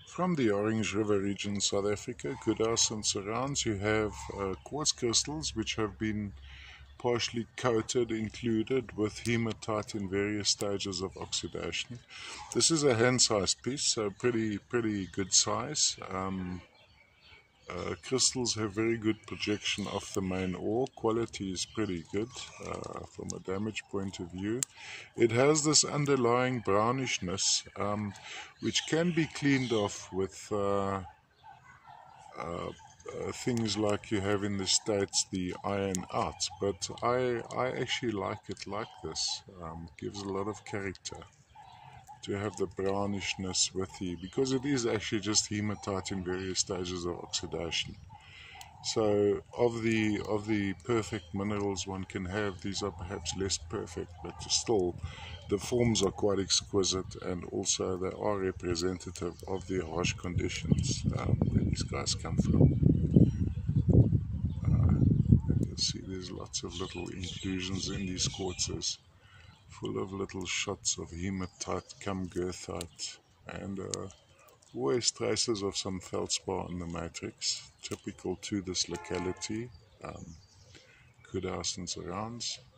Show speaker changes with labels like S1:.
S1: From the Orange River region, South Africa, Kudas and surrounds, you have quartz crystals which have been partially coated, included with hematite in various stages of oxidation. This is a hand-sized piece, so pretty good size. Crystals have very good projection off the main ore. Quality is pretty good from a damage point of view. It has this underlying brownishness, which can be cleaned off with things like you have in the States, the iron out. But I actually like it like this. Gives a lot of character to have the brownishness with the, because it is actually just hematite in various stages of oxidation. So of the perfect minerals one can have, these are perhaps less perfect, but still the forms are quite exquisite, and also they are representative of the harsh conditions where these guys come from. And you'll see there's lots of little inclusions in these quartzes, full of little shots of hematite, goethite, and always traces of some feldspar in the matrix, typical to this locality, Kudas and surrounds.